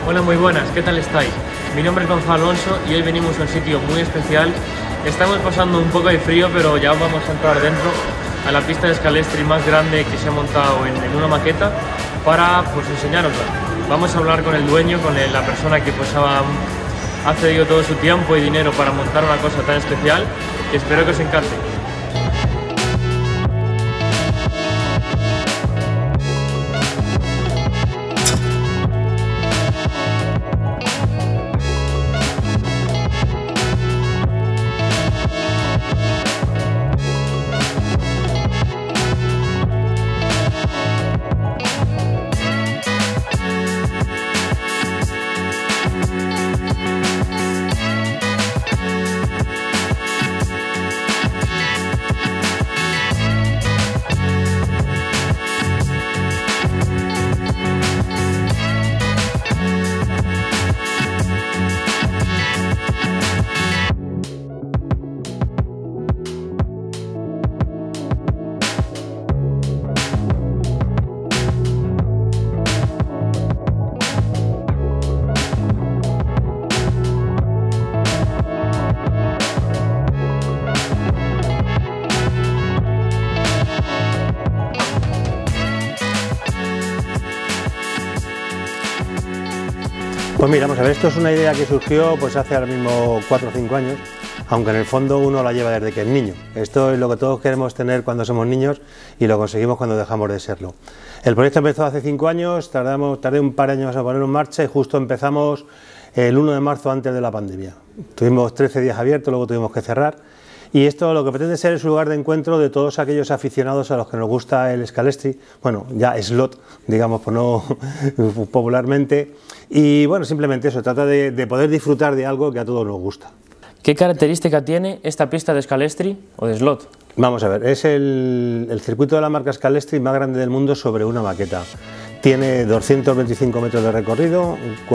Hola, muy buenas, ¿qué tal estáis? Mi nombre es Gonzalo Alonso y hoy venimos a un sitio muy especial. Estamos pasando un poco de frío, pero ya vamos a entrar dentro a la pista de Scalestri más grande que se ha montado en una maqueta para enseñarosla. Vamos a hablar con el dueño, con la persona que ha cedido todo su tiempo y dinero para montar una cosa tan especial, y espero que os encante. Pues mira, vamos a ver, esto es una idea que surgió hace ahora mismo 4 o 5 años, aunque en el fondo uno la lleva desde que es niño. Esto es lo que todos queremos tener cuando somos niños y lo conseguimos cuando dejamos de serlo. El proyecto empezó hace 5 años, tardé un par de años a ponerlo en marcha y justo empezamos el 1 de marzo antes de la pandemia. Tuvimos 13 días abiertos, luego tuvimos que cerrar. Y esto lo que pretende ser es un lugar de encuentro de todos aquellos aficionados a los que nos gusta el Scalestri, bueno, ya slot, digamos, por no popularmente, y bueno, simplemente eso, trata de poder disfrutar de algo que a todos nos gusta. ¿Qué característica tiene esta pista de Scalestri o de slot? Vamos a ver, es el circuito de la marca Scalestri más grande del mundo sobre una maqueta. Tiene 225 metros de recorrido,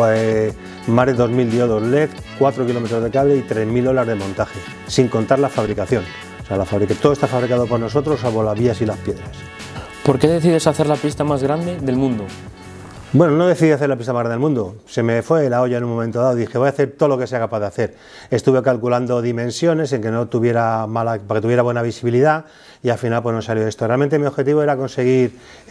más de 2000 diodos LED, 4 kilómetros de cable y 3000 horas de montaje, sin contar la fabricación. O sea, todo está fabricado por nosotros, salvo las vías y las piedras. ¿Por qué decides hacer la pista más grande del mundo? Bueno, no decidí hacer la pista más grande del mundo, se me fue la olla en un momento dado, dije voy a hacer todo lo que sea capaz de hacer. Estuve calculando dimensiones en que no tuviera para que tuviera buena visibilidad y al final no salió esto. Realmente mi objetivo era conseguir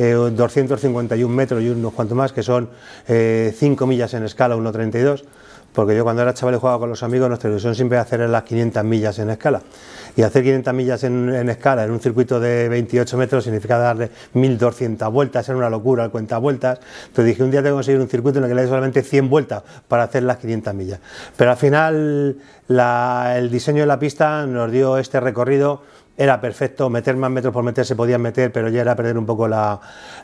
251 metros y unos cuantos más, que son 5 millas en escala, 1,32, porque yo cuando era chaval y jugaba con los amigos, nuestra ilusión siempre era hacer las 500 millas en escala. Y hacer 500 millas en escala en un circuito de 28 metros significa darle 1200 vueltas, era una locura el cuenta vueltas. Entonces dije, un día tengo que conseguir un circuito en el que le dé solamente 100 vueltas para hacer las 500 millas. Pero al final el diseño de la pista nos dio este recorrido. Era perfecto, meter más metros por meter se podían meter, pero ya era perder un poco la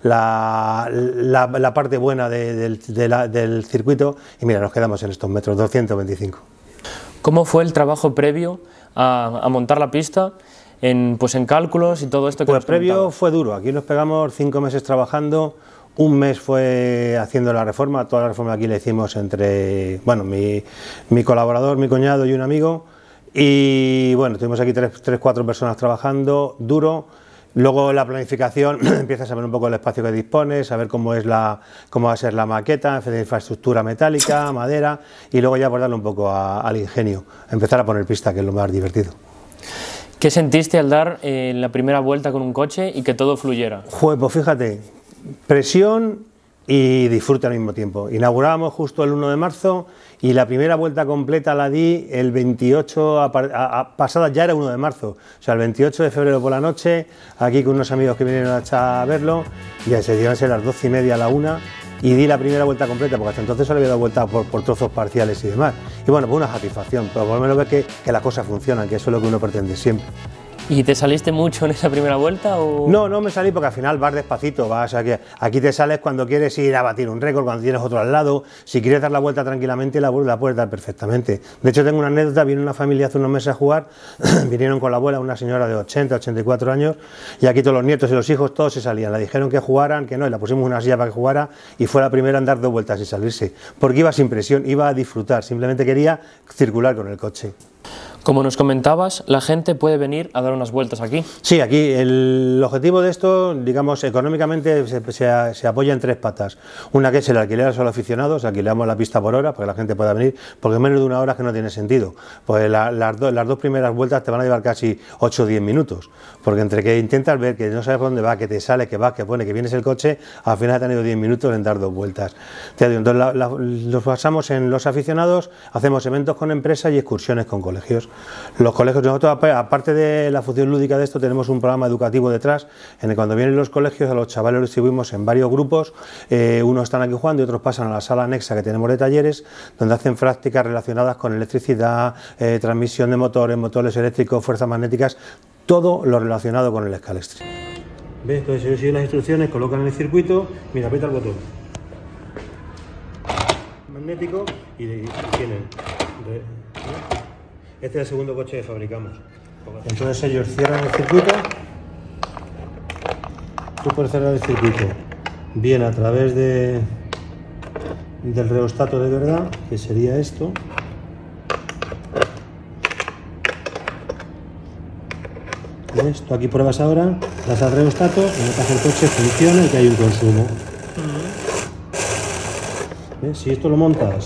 parte buena del circuito, y mira, nos quedamos en estos metros, 225. ¿Cómo fue el trabajo previo a montar la pista, en cálculos y todo esto que Pues previo fue duro, aquí nos pegamos 5 meses trabajando, un mes fue haciendo la reforma, toda la reforma aquí la hicimos entre, bueno, mi colaborador, mi cuñado y un amigo. Y bueno, tuvimos aquí 3-4 personas trabajando, duro. Luego la planificación, empiezas a ver un poco el espacio que dispones, a ver cómo va a ser la maqueta, infraestructura metálica, madera, y luego ya darle un poco al ingenio, empezar a poner pista, que es lo más divertido. ¿Qué sentiste al dar la primera vuelta con un coche y que todo fluyera? Pues fíjate, presión y disfrute al mismo tiempo. Inaugurábamos justo el 1 de marzo y la primera vuelta completa la di el 28, pasada ya era 1 de marzo, o sea, el 28 de febrero por la noche, aquí con unos amigos que vinieron a verlo, y ya se dieron a ser las 12:30 a la 1, y di la primera vuelta completa, porque hasta entonces solo había dado vueltas por trozos parciales y demás. Y bueno, una satisfacción, pero por lo menos ver que las cosas funcionan, que eso es lo que uno pretende siempre. ¿Y te saliste mucho en esa primera vuelta? O... No me salí porque al final vas despacito, vas aquí te sales cuando quieres ir a batir un récord, cuando tienes otro al lado, si quieres dar la vuelta tranquilamente la puedes dar perfectamente. De hecho tengo una anécdota, vino una familia hace unos meses a jugar, vinieron con la abuela, una señora de 80, 84 años, y aquí todos los nietos y los hijos todos se salían, le dijeron que jugaran, que no, y la pusimos una silla para que jugara, y fue la primera en dar 2 vueltas y salirse, porque iba sin presión, iba a disfrutar, simplemente quería circular con el coche. Como nos comentabas, la gente puede venir a dar unas vueltas aquí. Sí, aquí el objetivo de esto, digamos, económicamente se apoya en tres patas. Una que es el alquiler a solo aficionados, alquilamos la pista por hora para que la gente pueda venir, porque menos de una hora es que no tiene sentido. Pues las dos primeras vueltas te van a llevar casi 8 o 10 minutos, porque entre que intentas ver que no sabes por dónde va, que te sale, que vas, que pone, que vienes el coche, al final te han ido 10 minutos en dar 2 vueltas. Entonces los basamos en los aficionados, hacemos eventos con empresas y excursiones con colegios. Los colegios, nosotros aparte de la función lúdica de esto, tenemos un programa educativo detrás, en el que cuando vienen los colegios a los chavales los distribuimos en varios grupos, unos están aquí jugando y otros pasan a la sala anexa que tenemos de talleres, donde hacen prácticas relacionadas con electricidad, transmisión de motores eléctricos, fuerzas magnéticas, todo lo relacionado con el escalestri. ¿Ves? Entonces ellos siguen las instrucciones, colocan el circuito, mira, aprieta el botón magnético y tienen. Este es el segundo coche que fabricamos. Entonces ellos cierran el circuito. Tú puedes cerrar el circuito bien a través del reostato de verdad, que sería esto. ¿Ves? Tú aquí pruebas ahora, das al reostato y notas que el coche funciona y que hay un consumo. ¿Ves? Si esto lo montas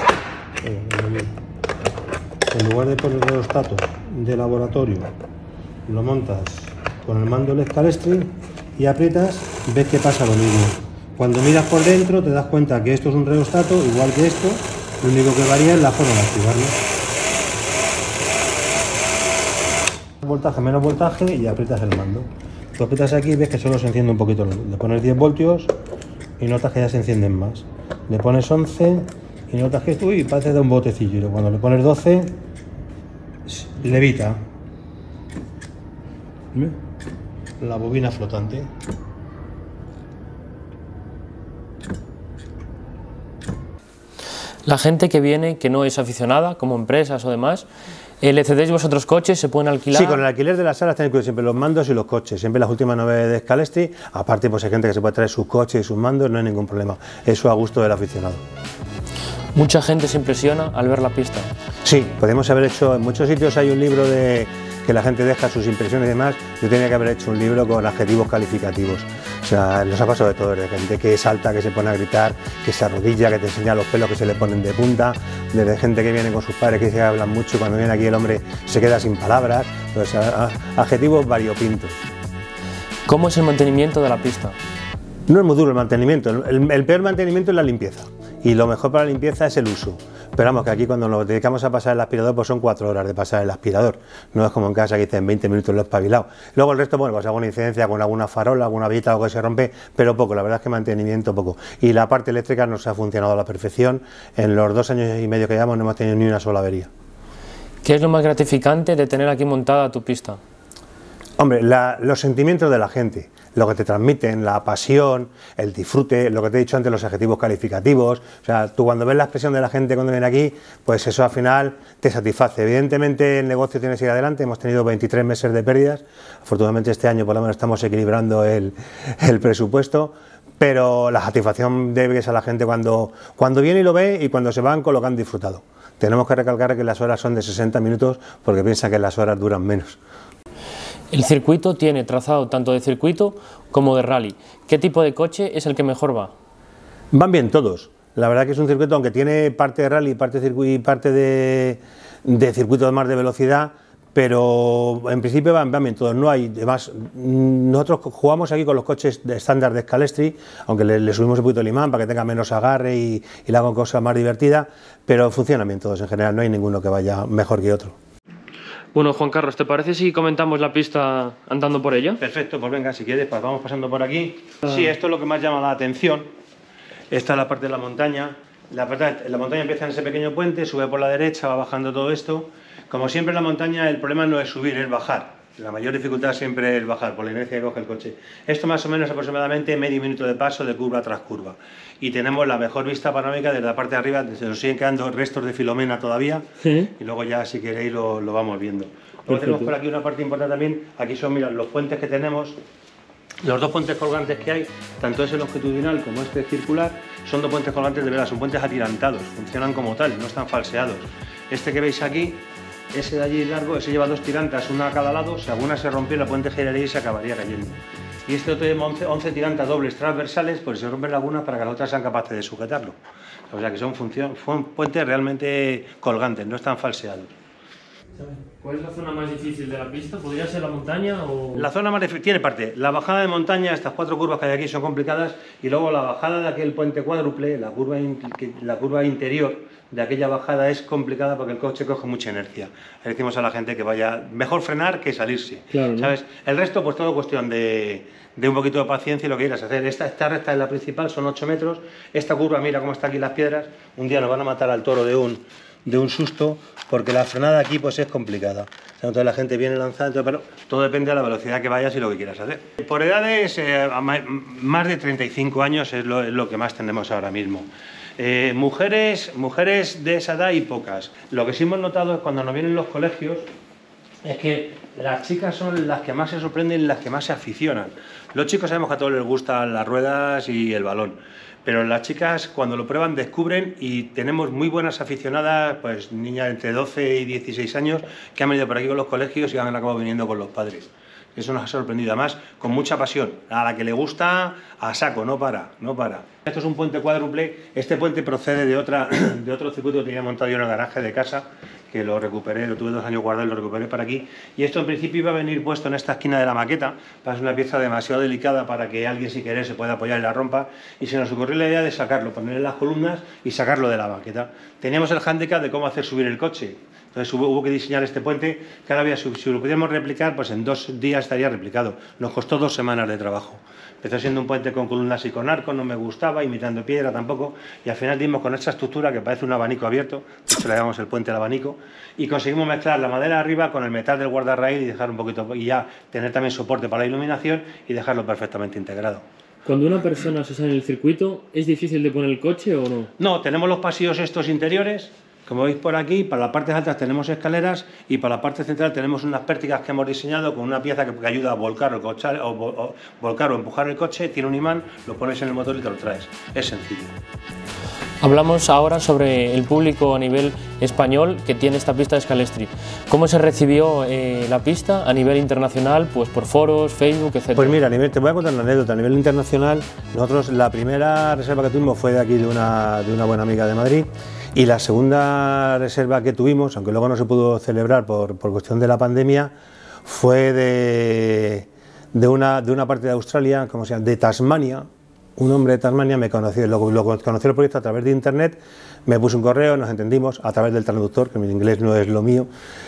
en lugar de poner el reostato de laboratorio, lo montas con el mando del escalestri y aprietas, ves que pasa lo mismo. Cuando miras por dentro te das cuenta que esto es un reostato igual que esto, lo único que varía es la forma de activarlo. Voltaje, menos voltaje y aprietas el mando. Tú aprietas aquí y ves que solo se enciende un poquito. Le pones 10 voltios y notas que ya se encienden más. Le pones 11 y notas que esto parece de un botecillo. Y cuando le pones 12, levita. ¿Ves? La bobina flotante. La gente que viene, que no es aficionada, como empresas o demás, ¿le cedéis vosotros coches? ¿Se pueden alquilar? Sí, con el alquiler de las salas tenéis siempre los mandos y los coches, siempre las últimas novedades de Scalestri. Aparte, pues hay gente que se puede traer sus coches y sus mandos, no hay ningún problema. Eso a gusto del aficionado. Mucha gente se impresiona al ver la pista. Sí, podemos haber hecho, en muchos sitios hay un libro de que la gente deja sus impresiones y demás. Yo tenía que haber hecho un libro con adjetivos calificativos. O sea, nos ha pasado de todo, de gente que salta, que se pone a gritar, que se arrodilla, que te enseña los pelos que se le ponen de punta, desde gente que viene con sus padres que se hablan mucho y cuando viene aquí el hombre se queda sin palabras. Pues, adjetivos variopintos. ¿Cómo es el mantenimiento de la pista? No es muy duro el mantenimiento, el peor mantenimiento es la limpieza y lo mejor para la limpieza es el uso. Pero vamos, que aquí cuando nos dedicamos a pasar el aspirador pues son 4 horas de pasar el aspirador, no es como en casa que dicen 20 minutos lo he espabilado. Luego el resto, bueno, pues alguna incidencia con alguna farola, alguna vellita, algo que se rompe, pero poco, la verdad es que mantenimiento poco. Y la parte eléctrica nos ha funcionado a la perfección, en los 2 años y medio que llevamos no hemos tenido ni una sola avería. ¿Qué es lo más gratificante de tener aquí montada tu pista? Hombre, los sentimientos de la gente, lo que te transmiten, la pasión, el disfrute, lo que te he dicho antes, los adjetivos calificativos. O sea, tú cuando ves la expresión de la gente cuando viene aquí, pues eso al final te satisface. Evidentemente el negocio tiene que ir adelante, hemos tenido 23 meses de pérdidas, afortunadamente este año por lo menos estamos equilibrando el presupuesto, pero la satisfacción debe ser a la gente cuando viene y lo ve y cuando se van con lo que han disfrutado. Tenemos que recalcar que las horas son de 60 minutos porque piensan que las horas duran menos. El circuito tiene trazado tanto de circuito como de rally. ¿Qué tipo de coche es el que mejor va? Van bien todos. La verdad que es un circuito, aunque tiene parte de rally, parte de circuito y parte de circuito más de velocidad, pero en principio van bien todos. No hay, además, nosotros jugamos aquí con los coches de estándar de Scalestri, aunque le subimos un poquito el imán para que tenga menos agarre y le hagan cosas más divertidas, pero funcionan bien todos en general, no hay ninguno que vaya mejor que otro. Bueno, Juan Carlos, ¿te parece si comentamos la pista andando por ella? Perfecto, pues venga, si quieres, pues vamos pasando por aquí. Sí, esto es lo que más llama la atención. Esta es la parte de la montaña. La montaña empieza en ese pequeño puente, sube por la derecha, va bajando todo esto. Como siempre en la montaña el problema no es subir, es bajar. La mayor dificultad siempre es bajar, por la inercia que coge el coche. Esto más o menos aproximadamente medio minuto de paso de curva tras curva. Y tenemos la mejor vista panorámica desde la parte de arriba, se nos siguen quedando restos de Filomena todavía, ¿sí? Y luego ya si queréis lo vamos viendo. Luego tenemos por aquí una parte importante también, aquí son, mirad, los puentes que tenemos, los 2 puentes colgantes que hay, tanto ese longitudinal como este circular, son 2 puentes colgantes de verdad, son puentes atirantados, funcionan como tal, no están falseados. Este que veis aquí ese de allí largo, ese lleva 2 tirantas, una a cada lado, si alguna se rompiera, el puente giraría y se acabaría cayendo. Y este otro lleva 11 tirantas dobles transversales, por si se rompen algunas, para que las otras sean capaces de sujetarlo. O sea que son puentes realmente colgantes, no están falseados. ¿Cuál es la zona más difícil de la pista? ¿Podría ser la montaña o...? La zona más difícil tiene parte. La bajada de montaña, estas 4 curvas que hay aquí son complicadas, y luego la bajada de aquel puente cuádruple, la curva interior de aquella bajada es complicada porque el coche coge mucha inercia. Le decimos a la gente que vaya, mejor frenar que salirse, claro, ¿sabes? ¿No? El resto pues todo cuestión de un poquito de paciencia y lo que quieras hacer. Esta recta es la principal, son 8 metros, esta curva, mira cómo están aquí las piedras, un día nos van a matar al toro de un susto, porque la frenada aquí pues es complicada. Entonces la gente viene lanzando, pero todo depende de la velocidad que vayas y lo que quieras hacer. Por edades, más de 35 años es lo que más tenemos ahora mismo. Mujeres de esa edad y pocas. Lo que sí hemos notado es cuando nos vienen los colegios, es que las chicas son las que más se sorprenden y las que más se aficionan. Los chicos sabemos que a todos les gustan las ruedas y el balón, pero las chicas cuando lo prueban descubren, y tenemos muy buenas aficionadas, pues niñas entre 12 y 16 años que han venido por aquí con los colegios y han acabado viniendo con los padres. Eso nos ha sorprendido, además con mucha pasión. A la que le gusta, a saco, no para. Esto es un puente cuádruple. Este puente procede de otro circuito que tenía montado yo en el garaje de casa, que lo recuperé, lo tuve 2 años guardado y lo recuperé para aquí. Y esto en principio iba a venir puesto en esta esquina de la maqueta, para ser una pieza demasiado delicada para que alguien, si quiere, se pueda apoyar y la rompa. Y se nos ocurrió la idea de sacarlo, ponerle las columnas y sacarlo de la maqueta. Teníamos el hándicap de cómo hacer subir el coche. Entonces hubo que diseñar este puente, que ahora si lo pudiéramos replicar, pues en 2 días estaría replicado. Nos costó 2 semanas de trabajo. Empezó siendo un puente con columnas y con arco, no me gustaba, imitando piedra tampoco, y al final dimos con esta estructura que parece un abanico abierto, se le llamamos el puente al abanico, y conseguimos mezclar la madera arriba con el metal del guardarraíl y dejar un poquito, y ya tener también soporte para la iluminación y dejarlo perfectamente integrado. Cuando una persona se sale en el circuito, ¿es difícil de poner el coche o no? No, tenemos los pasillos estos interiores. Como veis por aquí, para las partes altas tenemos escaleras y para la parte central tenemos unas pértigas que hemos diseñado con una pieza que ayuda a volcar o empujar el coche, tiene un imán, lo pones en el motor y te lo traes. Es sencillo. Hablamos ahora sobre el público a nivel español que tiene esta pista de Scalestri. ¿Cómo se recibió la pista a nivel internacional, pues por foros, Facebook, etc.? Pues mira, te voy a contar una anécdota. A nivel internacional, nosotros la primera reserva que tuvimos fue de aquí, de una buena amiga de Madrid, y la segunda reserva que tuvimos, aunque luego no se pudo celebrar por cuestión de la pandemia, fue de una parte de Australia, ¿cómo se llama?, de Tasmania. Un hombre de Tasmania me conoció, lo conoció el proyecto a través de internet, me puso un correo, nos entendimos a través del traductor, que mi inglés no es lo mío,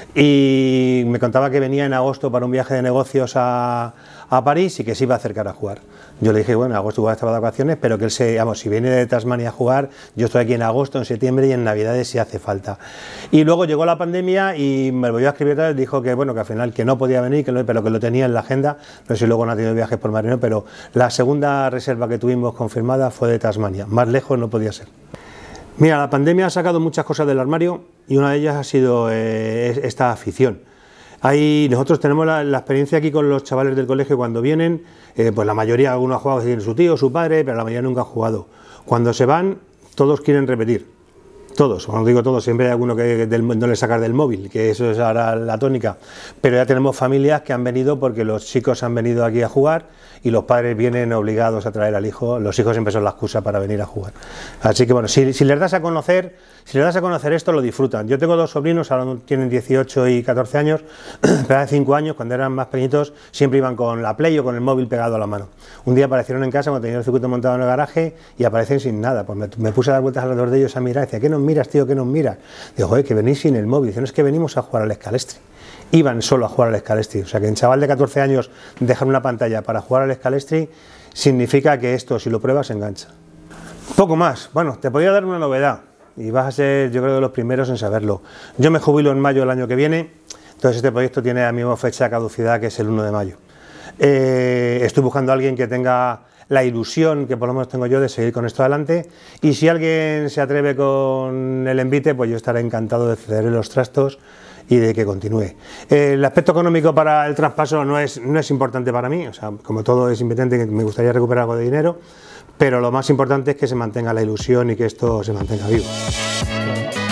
y me contaba que venía en agosto para un viaje de negocios a París y que se iba a acercar a jugar. Yo le dije, bueno, en agosto estaba de vacaciones, pero que él si viene de Tasmania a jugar, yo estoy aquí en agosto, en septiembre y en Navidades si hace falta. Y luego llegó la pandemia y me volvió a escribir otra vez, dijo que bueno, que al final que no podía venir, pero que lo tenía en la agenda, no sé si luego no ha tenido viajes por marino, pero la segunda reserva que tuvimos confirmada fue de Tasmania, más lejos no podía ser. Mira, la pandemia ha sacado muchas cosas del armario y una de ellas ha sido esta afición. Nosotros tenemos la experiencia aquí con los chavales del colegio cuando vienen, pues la mayoría, algunos ha jugado, tienen su tío, su padre, pero la mayoría nunca ha jugado. Cuando se van, todos quieren repetir. Todos, cuando digo todos, siempre hay alguno que no le sacas del móvil, que eso es ahora la tónica, pero ya tenemos familias que han venido porque los chicos han venido aquí a jugar y los padres vienen obligados a traer al hijo, los hijos siempre son la excusa para venir a jugar. Así que bueno, si les das a conocer esto, lo disfrutan. Yo tengo 2 sobrinos, ahora tienen 18 y 14 años, pero hace 5 años, cuando eran más pequeñitos, siempre iban con la Play o con el móvil pegado a la mano. Un día aparecieron en casa cuando tenía el circuito montado en el garaje y aparecen sin nada, pues me puse a dar vueltas alrededor de ellos a mirar, y decía, ¿qué nos miras, tío, qué nos miras? Digo, joder, que venís sin el móvil. Dice, no, es que venimos a jugar al Scalestri. Iban solo a jugar al Scalestri, o sea que en chaval de 14 años dejar una pantalla para jugar al Scalestri significa que esto, si lo pruebas, engancha. Poco más, bueno, te podría dar una novedad y vas a ser, yo creo, de los primeros en saberlo. Yo me jubilo en mayo del año que viene, entonces este proyecto tiene la misma fecha de caducidad, que es el 1 de mayo. Estoy buscando a alguien que tenga la ilusión que por lo menos tengo yo de seguir con esto adelante, y si alguien se atreve con el envite, pues yo estaré encantado de cederle los trastos y de que continúe. El aspecto económico para el traspaso no es importante para mí, o sea, como todo es importante, que me gustaría recuperar algo de dinero, pero lo más importante es que se mantenga la ilusión y que esto se mantenga vivo.